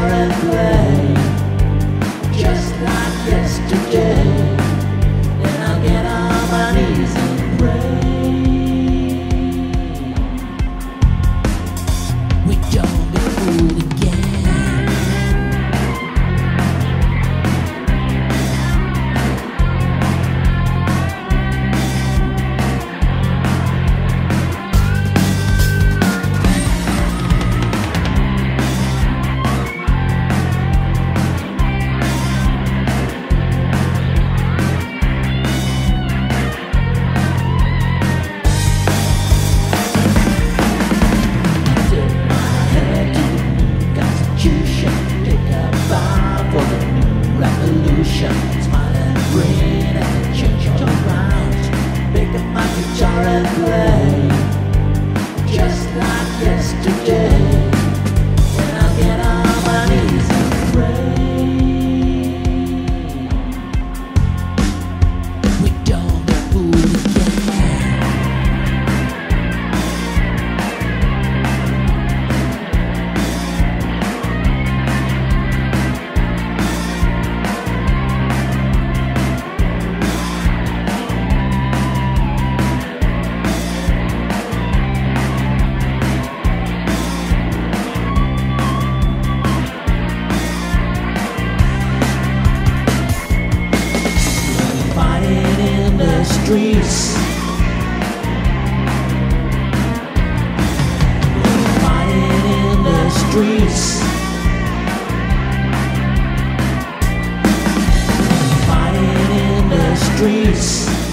guitar and play just like yesterday. Then I'll get on my knees and pray. We don't get fooled again. Smile and grin and change all around. Pick up my guitar and play just like yesterday. Then I'll get on my knees and pray. We don't get fooled again. Streets, fighting in the streets, fighting in the streets.